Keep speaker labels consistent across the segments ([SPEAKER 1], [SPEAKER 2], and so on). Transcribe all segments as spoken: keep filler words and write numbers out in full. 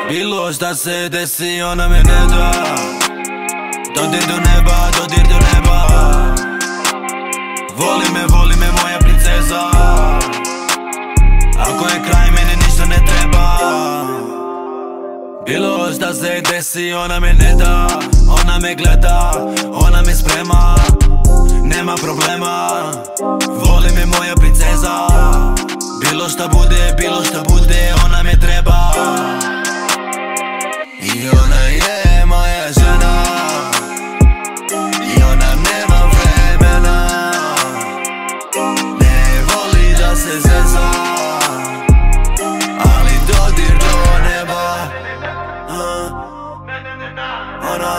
[SPEAKER 1] Bilo šta se desi, ona me ne da. Dodir do neba, dodir do neba. Voli me, voli me moja princeza. Ako je kraj, meni ništa ne treba. Bilo šta se desi, ona me ne da. Ona me gleda, ona me sprema. Nema problema, voli me moja princeza. Bilo šta bude, bilo šta bude, ona me treba. I ona je moja žena. I ona nema vremena. Ne voli da se zeza, ali dodir do neba. Ona,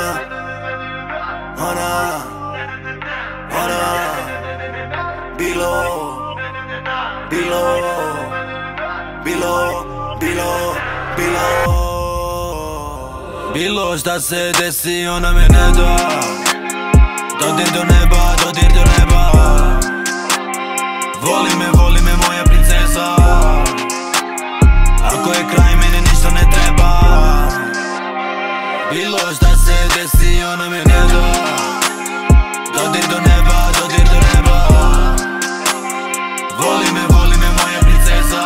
[SPEAKER 1] ona, ona. Bilo, bilo, bilo, bilo, bilo. Bilo šta se desi, ona me ne da. Dodir do neba, dodir do neba. Voli me, voli me moja princeza. Ako je kraj, meni ništa ne treba. Bilo šta se desi, ona me ne da. Dodir do neba, dodir do neba. Voli me, voli me moja princeza.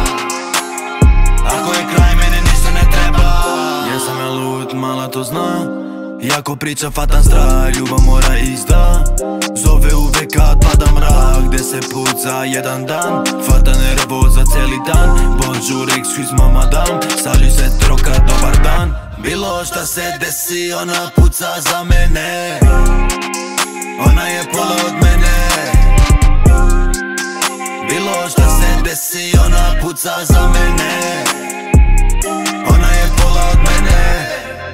[SPEAKER 1] Ako je kraj, meni ništa ne treba. Jesam ja lud, mala to zna. Jako priča fatan strah, ljubav mora izda. Zove uvek kad pada mrak, gde se puca jedan dan. Fata nervo za celi dan. Bonjour, excuse ma madame. Salut, se troka, dobar dan. Bilo šta se desi, ona puca za mene. Ona je pola od mene. Bilo šta se desi, ona puca za mene. Ona je pola od mene.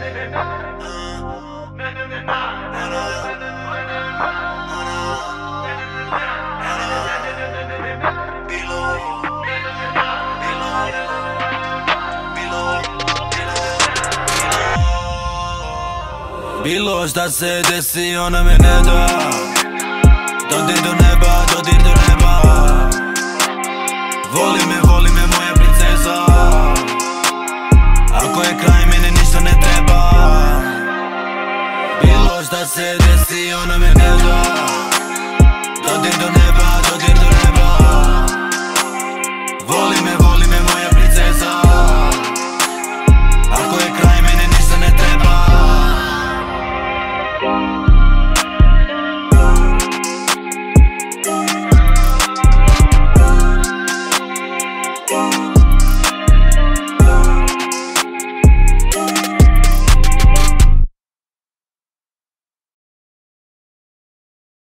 [SPEAKER 1] Bilo šta se desi, ona me ne da. Dodir do neba, dodir do neba. Voli me, voli me